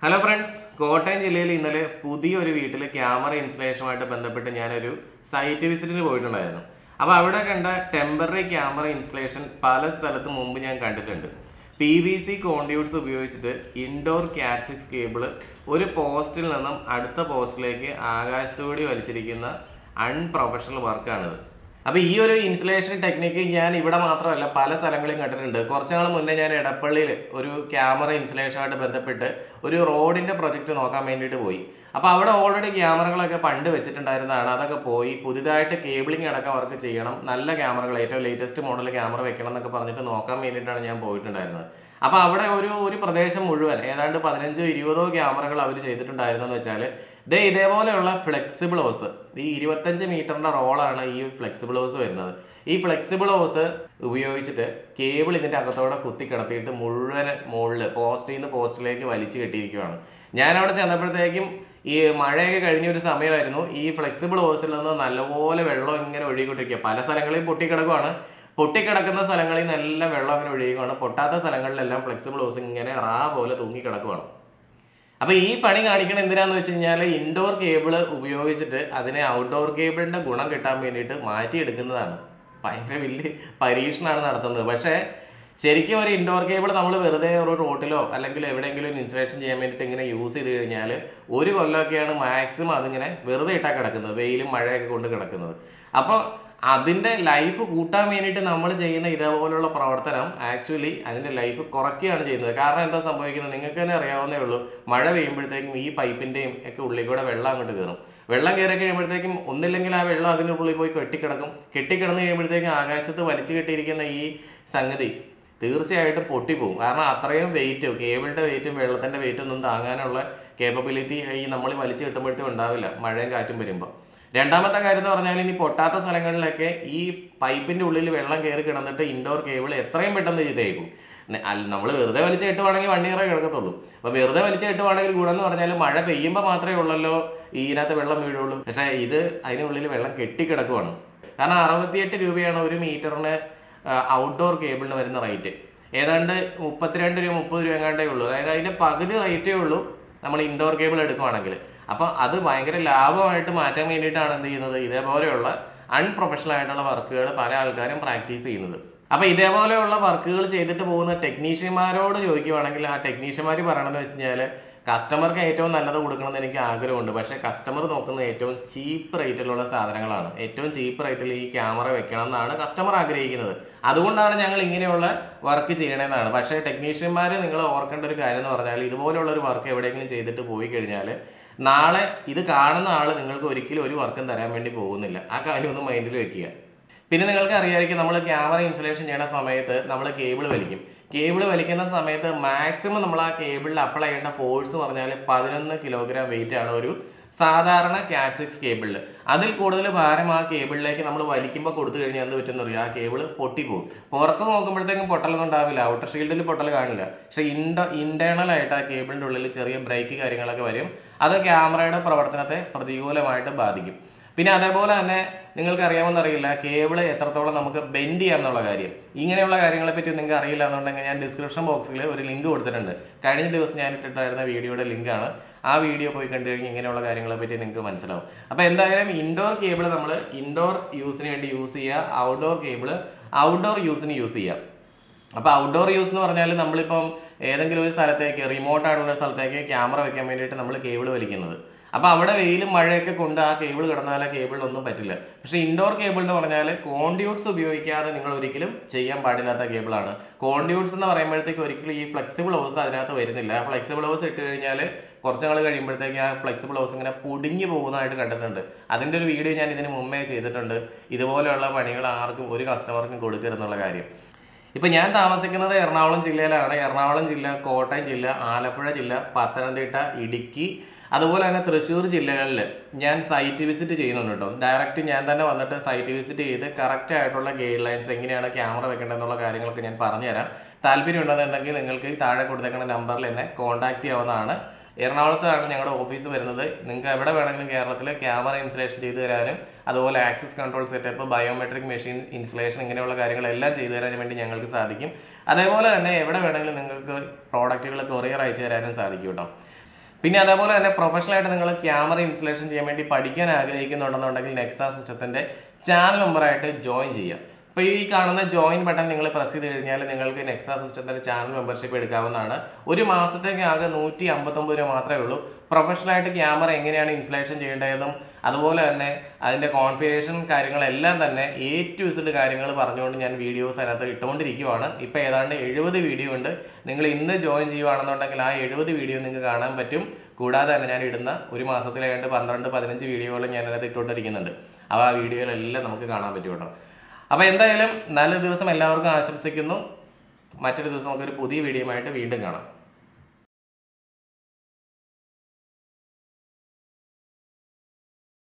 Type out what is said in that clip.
Hello friends, Kottayam ജില്ലയിൽ ഇന്നലെ പുതിയൊരു വീട്ടിൽ ക്യാമറ ഇൻസ്റ്റലേഷനുമായിട്ട് ബന്ധപ്പെട്ട് ഞാനൊരു സൈറ്റ് വിസിറ്റിന് പോയിട്ടുണ്ടായിരുന്നു. അപ്പോൾ അവിടെ കണ്ട ടെമ്പററി ക്യാമറ ഇൻസ്റ്റലേഷൻ പല സ്ഥലത്തും മുമ്പ് ഞാൻ കണ്ടിട്ടുണ്ട്. PVC കോണ്ടിയൂട്ട്സ് ഉപയോഗിച്ചിട്ട് ഇൻഡോർ CAT6 കേബിള് ഒരു പോസ്റ്റിൽ നിന്നും അടുത്ത പോസ്റ്റിലേക്ക് ആകാശത്തോടെ വലിച്ചിരിക്കുന്ന അൺപ്രൊഫഷണൽ വർക്കാണിത്. അപ്പോൾ ഈ ഒരു ഇൻസ്റ്റലേഷൻ ടെക്നിക്ക് ഞാൻ ഇവിടെ മാത്രമല്ല പല സ്ഥലങ്ങളിലും കണ്ടിട്ടുണ്ട്. കുറച്ച് നാൾ മുന്നേ ഞാൻ എടപ്പള്ളിയിൽ ഒരു ക്യാമറ ഇൻസ്റ്റലേഷനുമായിട്ട് ബന്ധപ്പെട്ട് ഒരു റോഡിൻ്റെ പ്രൊജക്റ്റ് നോക്കാൻ വേണ്ടിയിട്ട് പോയി. അപ്പോൾ അവിടെ ഓൾറെഡി ക്യാമറകളൊക്കെ പണ്ട് വെച്ചിട്ടുണ്ടായിരുന്നതാണ്. അതൊക്കെ പോയി പുതിയതായിട്ട് കേബിളിംഗ് അടക്കം വർക്ക് ചെയ്യണം, നല്ല ക്യാമറകൾ ഏറ്റവും ലേറ്റസ്റ്റ് മോഡൽ ക്യാമറ വെക്കണം എന്നൊക്കെ പറഞ്ഞിട്ട് നോക്കാൻ വേണ്ടിയിട്ടാണ് ഞാൻ പോയിട്ടുണ്ടായിരുന്നത്. അപ്പോൾ അവിടെ ഒരു പ്രദേശം മുഴുവൻ ഏതാണ്ട് 15-20 ക്യാമറകൾ അവർ ചെയ്തിട്ടുണ്ടായിരുന്നെന്ന് വെച്ചാൽ ഇതേപോലെയുള്ള ഫ്ലെക്സിബിൾ ഹോസ്, ഈ 25 മീറ്ററിൻ്റെ റോളാണ് ഈ ഫ്ലെക്സിബിൾ ഹോസ് വരുന്നത്. ഈ ഫ്ലെക്സിബിൾ ഹോസ് ഉപയോഗിച്ചിട്ട് കേബിൾ ഇതിൻ്റെ അകത്തോടെ കുത്തി കിടത്തിയിട്ട് മുഴുവൻ മുകളിൽ പോസ്റ്റിൽ നിന്ന് പോസ്റ്റിലേക്ക് വലിച്ചു കെട്ടിയിരിക്കുകയാണ്. ഞാനവിടെ ചെന്നപ്പോഴത്തേക്കും ഈ മഴയൊക്കെ കഴിഞ്ഞൊരു സമയമായിരുന്നു. ഈ ഫ്ലെക്സിബിൾ ഹോസിൽ നിന്ന് നല്ലപോലെ വെള്ളം ഇങ്ങനെ ഒഴുകിക്കൊണ്ടിരിക്കുക. പല സ്ഥലങ്ങളിൽ പൊട്ടിക്കിടക്കുവാണ്. പൊട്ടിക്കിടക്കുന്ന സ്ഥലങ്ങളിൽ നിന്നെല്ലാം വെള്ളം അങ്ങനെ ഒഴുകുകയാണ്. പൊട്ടാത്ത സ്ഥലങ്ങളിലെല്ലാം ഫ്ലെക്സിബിൾ ഹോസ് ഇങ്ങനെ പോലെ തൂങ്ങിക്കിടക്കുവാണ്. അപ്പോൾ ഈ പണി കാണിക്കണം എന്തിനാന്ന് വെച്ച് കഴിഞ്ഞാൽ ഇൻഡോർ കേബിൾ ഉപയോഗിച്ചിട്ട് അതിനെ ഔട്ട്ഡോർ കേബിളിൻ്റെ ഗുണം കിട്ടാൻ വേണ്ടിയിട്ട് മാറ്റിയെടുക്കുന്നതാണ്. ഭയങ്കര വലിയ പരീക്ഷണമാണ് നടത്തുന്നത്. പക്ഷേ ശരിക്കും ഒരു ഇൻഡോർ കേബിൾ നമ്മൾ വെറുതെ ഒരു റോട്ടിലോ അല്ലെങ്കിൽ എവിടെയെങ്കിലും ഇൻസ്റ്റലേഷൻ ചെയ്യാൻ വേണ്ടിയിട്ട് ഇങ്ങനെ യൂസ് ചെയ്ത് കഴിഞ്ഞാൽ ഒരു കൊല്ലമൊക്കെയാണ് മാക്സിമം അതിങ്ങനെ വെറുതെ ഇട്ടാൽ കിടക്കുന്നത്, വെയിലും മഴയൊക്കെ കൊണ്ട് കിടക്കുന്നത്. അപ്പോൾ അതിൻ്റെ ലൈഫ് കൂട്ടാൻ വേണ്ടിയിട്ട് നമ്മൾ ചെയ്യുന്ന ഇതേപോലുള്ള പ്രവർത്തനം ആക്ച്വലി അതിൻ്റെ ലൈഫ് കുറയ്ക്കുകയാണ് ചെയ്യുന്നത്. കാരണം എന്താ സംഭവിക്കുന്നത് നിങ്ങൾക്ക് തന്നെ അറിയാവുന്നേ ഉള്ളൂ. മഴ പെയ്യുമ്പോഴത്തേക്കും ഈ പൈപ്പിൻ്റെയും ഒക്കെ ഉള്ളിൽ കൂടെ വെള്ളം അങ്ങോട്ട് കയറും. വെള്ളം കയറി കഴിയുമ്പോഴത്തേക്കും ഒന്നില്ലെങ്കിൽ ആ വെള്ളം അതിൻ്റെ ഉള്ളിൽ പോയി കെട്ടിക്കിടന്ന് കഴിയുമ്പോഴത്തേക്കും ആകാശത്ത് വലിച്ചു കെട്ടിയിരിക്കുന്ന ഈ സംഗതി തീർച്ചയായിട്ടും പൊട്ടിപ്പോകും. കാരണം അത്രയും വെയിറ്റും കേബിളിൻ്റെ വെയിറ്റും വെള്ളത്തിൻ്റെ വെയിറ്റും ഒന്നും താങ്ങാനുള്ള കേപ്പബിലിറ്റി ഈ നമ്മൾ വലിച്ചു കെട്ടുമ്പോഴത്തേക്കും ഉണ്ടാവില്ല മഴയും കാറ്റും വരുമ്പോൾ. രണ്ടാമത്തെ കാര്യം എന്ന് പറഞ്ഞാൽ ഇനി പൊട്ടാത്ത സ്ഥലങ്ങളിലൊക്കെ ഈ പൈപ്പിൻ്റെ ഉള്ളിൽ വെള്ളം കയറി കിടന്നിട്ട് ഇൻഡോർ കേബിൾ എത്രയും പെട്ടെന്ന് ചെയ്തേക്കും. നമ്മൾ വെറുതെ വലിച്ചു കെട്ടുവാണെങ്കിൽ 1 ഇയറേ കിടക്കത്തുള്ളൂ. അപ്പോൾ വെറുതെ വലിച്ചു കെട്ടുവാണെങ്കിൽ ഗുണം എന്ന് പറഞ്ഞാൽ മഴ പെയ്യുമ്പോൾ മാത്രമേ ഉള്ളല്ലോ ഇതിനകത്ത് വെള്ളം വീഴുള്ളൂ. പക്ഷേ ഇത് അതിനുള്ളിൽ വെള്ളം കെട്ടിക്കിടക്കുവാണ്. കാരണം 68 രൂപയാണ് ഒരു മീറ്ററിന് ഔട്ട്ഡോർ കേബിളിന് വരുന്ന റേറ്റ്. ഏതാണ്ട് 32 രൂപ 30 രൂപ എങ്ങാണ്ടേ ഉള്ളൂ. അതായത് അതിൻ്റെ പകുതി റേറ്റേ ഉള്ളൂ നമ്മൾ ഇൻഡോർ കേബിൾ എടുക്കുവാണെങ്കിൽ. അപ്പോൾ അത് ഭയങ്കര ലാഭമായിട്ട് മാറ്റാൻ വേണ്ടിയിട്ടാണ് എന്ത് ചെയ്യുന്നത്, ഇതേപോലെയുള്ള അൺപ്രൊഫഷണൽ ആയിട്ടുള്ള വർക്കുകൾ പല ആൾക്കാരും പ്രാക്ടീസ് ചെയ്യുന്നത്. അപ്പോൾ ഇതേപോലെയുള്ള വർക്കുകൾ ചെയ്തിട്ട് പോകുന്ന ടെക്നീഷ്യന്മാരോട് ചോദിക്കുവാണെങ്കിൽ ആ ടെക്നീഷ്യന്മാർ പറയണമെന്ന് വെച്ച് കഴിഞ്ഞാൽ കസ്റ്റമർക്ക് ഏറ്റവും നല്ലത് കൊടുക്കണമെന്ന് എനിക്ക് ആഗ്രഹമുണ്ട്. പക്ഷേ കസ്റ്റമർ നോക്കുന്നത് ഏറ്റവും ചീപ്പ് റേറ്റിലുള്ള സാധനങ്ങളാണ്. ഏറ്റവും ചീപ്പ് റേറ്റിൽ ഈ ക്യാമറ വെക്കണം എന്നാണ് കസ്റ്റമർ ആഗ്രഹിക്കുന്നത്. അതുകൊണ്ടാണ് ഞങ്ങൾ ഇങ്ങനെയുള്ള വർക്ക് ചെയ്യണമെന്നാണ്. പക്ഷേ ടെക്നീഷ്യന്മാർ നിങ്ങൾ ഓർക്കേണ്ട ഒരു കാര്യം എന്ന് പറഞ്ഞാൽ ഇതുപോലുള്ള ഒരു വർക്ക് എവിടെയെങ്കിലും ചെയ്തിട്ട് പോയി കഴിഞ്ഞാൽ നാളെ ഇത് കാണുന്ന ആൾ നിങ്ങൾക്ക് ഒരിക്കലും ഒരു വർക്കും തരാൻ വേണ്ടി പോകുന്നില്ല. ആ കാര്യം ഒന്ന് മൈൻഡിൽ വെക്കുക. പിന്നെ നിങ്ങൾക്ക് അറിയാമായിരിക്കും നമ്മൾ ക്യാമറ ഇൻസ്റ്റലേഷൻ ചെയ്യുന്ന സമയത്ത് നമ്മൾ കേബിൾ വലിക്കുന്ന സമയത്ത് മാക്സിമം നമ്മൾ ആ കേബിളിൽ അപ്ലൈ ചെയ്യേണ്ട ഫോഴ്സ് പറഞ്ഞാൽ 11 കിലോഗ്രാം വെയിറ്റ് ആണ് ഒരു സാധാരണ CAT6 കേബിളിൽ. അതിൽ കൂടുതൽ ഭാരം ആ കേബിളിലേക്ക് നമ്മൾ വലിക്കുമ്പോൾ കൊടുത്തു കഴിഞ്ഞാൽ എന്ത് പറ്റുമെന്ന് അറിയാം, ആ കേബിൾ പൊട്ടിപ്പോകും. പുറത്ത് നോക്കുമ്പോഴത്തേക്കും പൊട്ടലൊന്നും ഉണ്ടാവില്ല, ഔട്ടർ ഷീൽഡിൽ പൊട്ടൽ കാണില്ല. പക്ഷേ ഇൻറ്റേർണലായിട്ട് ആ കേബിളിൻ്റെ ഉള്ളിൽ ചെറിയ ബ്രേക്ക് കാര്യങ്ങളൊക്കെ വരും. അത് ക്യാമറയുടെ പ്രവർത്തനത്തെ പ്രതികൂലമായിട്ട് ബാധിക്കും. പിന്നെ അതേപോലെ തന്നെ നിങ്ങൾക്ക് അറിയാമെന്നറിയില്ല കേബിൾ എത്രത്തോളം നമുക്ക് ബെൻഡ് ചെയ്യാം എന്നുള്ള കാര്യം. ഇങ്ങനെയുള്ള കാര്യങ്ങളെപ്പറ്റി നിങ്ങൾക്ക് അറിയില്ല എന്നുണ്ടെങ്കിൽ ഞാൻ ഡിസ്ക്രിപ്ഷൻ ബോക്സിൽ ഒരു ലിങ്ക് കൊടുത്തിട്ടുണ്ട്. കഴിഞ്ഞ ദിവസം ഞാൻ ഇട്ടിട്ടായിരുന്ന വീഡിയോയുടെ ലിങ്കാണ്. ആ വീഡിയോ പോയി കണ്ടു കഴിഞ്ഞാൽ ഇങ്ങനെയുള്ള കാര്യങ്ങളെപ്പറ്റി നിങ്ങൾക്ക് മനസ്സിലാവും. അപ്പോൾ എന്തായാലും ഇൻഡോർ കേബിൾ നമ്മൾ ഇൻഡോർ യൂസിന് വേണ്ടി യൂസ് ചെയ്യുക, ഔട്ട്ഡോർ കേബിൾ ഔട്ട്ഡോർ യൂസിന് യൂസ് ചെയ്യാം. അപ്പോൾ ഔട്ട്ഡോർ യൂസ് എന്ന് പറഞ്ഞാൽ നമ്മളിപ്പം ഏതെങ്കിലും ഒരു സ്ഥലത്തേക്ക് റിമോട്ടായിട്ടുള്ള സ്ഥലത്തേക്ക് ക്യാമറ വെക്കാൻ വേണ്ടിയിട്ട് നമ്മൾ കേബിൾ വലിക്കുന്നത്. അപ്പോൾ അവിടെ വെയിലും മഴയൊക്കെ കൊണ്ട് ആ കേബിൾ കിടന്നാൽ ആ കേബിളിനൊന്നും പറ്റില്ല. പക്ഷേ ഇൻഡോർ കേബിൾ എന്ന് പറഞ്ഞാൽ കോണ്ടിയൂട്ട്സ് ഉപയോഗിക്കാതെ നിങ്ങൾ ഒരിക്കലും ചെയ്യാൻ പാടില്ലാത്ത കേബിളാണ്. കോണ്ടിയൂട്ട്സ് എന്ന് പറയുമ്പോഴത്തേക്ക് ഒരിക്കലും ഈ ഫ്ലെക്സിബിൾ ഹോസ് അതിനകത്ത് വരുന്നില്ല. ആ ഫ്ലെക്സിബിൾ ഹോസ് ഇട്ട് കഴിഞ്ഞാൽ കുറച്ച് നാൾ കഴിയുമ്പോഴത്തേക്ക് ആ ഫ്ലെക്സിബിൾ ഹോസ് ഇങ്ങനെ പൊടിഞ്ഞു പോകുന്നതായിട്ട് കണ്ടിട്ടുണ്ട്. അതിൻ്റെ ഒരു വീഡിയോ ഞാൻ ഇതിന് മുമ്പേ ചെയ്തിട്ടുണ്ട്. ഇതുപോലെയുള്ള പണികൾ ആർക്കും ഒരു കസ്റ്റമർക്കും കൊടുക്കരുതെന്നുള്ള കാര്യം. ഇപ്പം ഞാൻ താമസിക്കുന്നത് എറണാകുളം ജില്ലയിലാണ്. എറണാകുളം ജില്ല, കോട്ടയം ജില്ല, ആലപ്പുഴ ജില്ല, പത്തനംതിട്ട, ഇടുക്കി, അതുപോലെ തന്നെ തൃശ്ശൂർ ജില്ലകളിൽ ഞാൻ സൈറ്റ് വിസിറ്റ് ചെയ്യുന്നുണ്ട് കേട്ടോ. ഡയറക്റ്റ് ഞാൻ തന്നെ വന്നിട്ട് സൈറ്റ് വിസിറ്റ് ചെയ്ത് കറക്റ്റ് ആയിട്ടുള്ള ഗൈഡ് ലൈൻസ് എങ്ങനെയാണ് ക്യാമറ വെക്കേണ്ടതെന്നുള്ള കാര്യങ്ങളൊക്കെ ഞാൻ പറഞ്ഞുതരാം. താല്പര്യം ഉണ്ടെന്നുണ്ടെങ്കിൽ നിങ്ങൾക്ക് താഴെ കൊടുത്തേക്കുന്ന നമ്പറിൽ എന്നെ കോൺടാക്ട് ചെയ്യാവുന്നതാണ്. എറണാകുളത്താണ് ഞങ്ങളുടെ ഓഫീസ് വരുന്നത്. നിങ്ങൾക്ക് എവിടെ വേണമെങ്കിലും കേരളത്തിൽ ക്യാമറ ഇൻസ്റ്റലേഷൻ ചെയ്തു തരാനും അതുപോലെ access control setup, biometric machine installation ഇങ്ങനെയുള്ള കാര്യങ്ങളെല്ലാം ചെയ്തു തരാൻ വേണ്ടി ഞങ്ങൾക്ക് സാധിക്കും. അതേപോലെ തന്നെ എവിടെ വേണമെങ്കിലും നിങ്ങൾക്ക് പ്രോഡക്റ്റുകൾ കൊറിയർ അയച്ചു തരാനും സാധിക്കും കേട്ടോ. പിന്നെ അതേപോലെ തന്നെ പ്രൊഫഷണലായിട്ട് നിങ്ങൾ ക്യാമറ ഇൻസ്റ്റലേഷൻ ചെയ്യാൻ വേണ്ടി പഠിക്കാൻ ആഗ്രഹിക്കുന്നുണ്ടെന്നുണ്ടെങ്കിൽ നെക്സ സിസ്റ്റത്തിൻ്റെ ചാനൽ മെമ്പറായിട്ട് ജോയിൻ ചെയ്യാം. അപ്പോൾ ഈ കാണുന്ന ജോയിൻ ബട്ടൺ നിങ്ങൾ പ്രസ് ചെയ്ത് കഴിഞ്ഞാൽ നിങ്ങൾക്ക് നെക്സ സിസ്റ്റത്തിൻ്റെ ചാനൽ മെമ്പർഷിപ്പ് എടുക്കാവുന്നതാണ്. ഒരു മാസത്തേക്ക് ആകെ 159 രൂപ മാത്രമേ ഉള്ളൂ. പ്രൊഫഷണലായിട്ട് ക്യാമറ എങ്ങനെയാണ് ഇൻസ്റ്റലേഷൻ ചെയ്യേണ്ടതെന്നും അതുപോലെ തന്നെ അതിൻ്റെ കോൺഫിഗറേഷൻ കാര്യങ്ങളെല്ലാം തന്നെ A to Z കാര്യങ്ങൾ പറഞ്ഞുകൊണ്ട് ഞാൻ വീഡിയോസ് അതിനകത്ത് ഇട്ടുകൊണ്ടിരിക്കുകയാണ്. ഇപ്പോൾ ഏതാണ്ട് 70 വീഡിയോ ഉണ്ട്. നിങ്ങൾ ഇന്ന് ജോയിൻ ചെയ്യുകയാണെന്നുണ്ടെങ്കിൽ ആ 70 വീഡിയോ നിങ്ങൾക്ക് കാണാൻ പറ്റും. കൂടാതെ തന്നെ ഞാൻ ഇടുന്ന ഒരു മാസത്തിലായിട്ട് 12-15 വീഡിയോകൾ ഞാൻ അതിനകത്ത് ഇട്ടുകൊണ്ടിരിക്കുന്നുണ്ട്. അപ്പോൾ ആ വീഡിയോയിലെല്ലാം നമുക്ക് കാണാൻ പറ്റും കേട്ടോ. അപ്പോൾ എന്തായാലും നല്ലൊരു ദിവസം എല്ലാവർക്കും ആശംസിക്കുന്നു. മറ്റൊരു ദിവസം നമുക്കൊരു പുതിയ വീഡിയോയുമായിട്ട് വീണ്ടും കാണാം.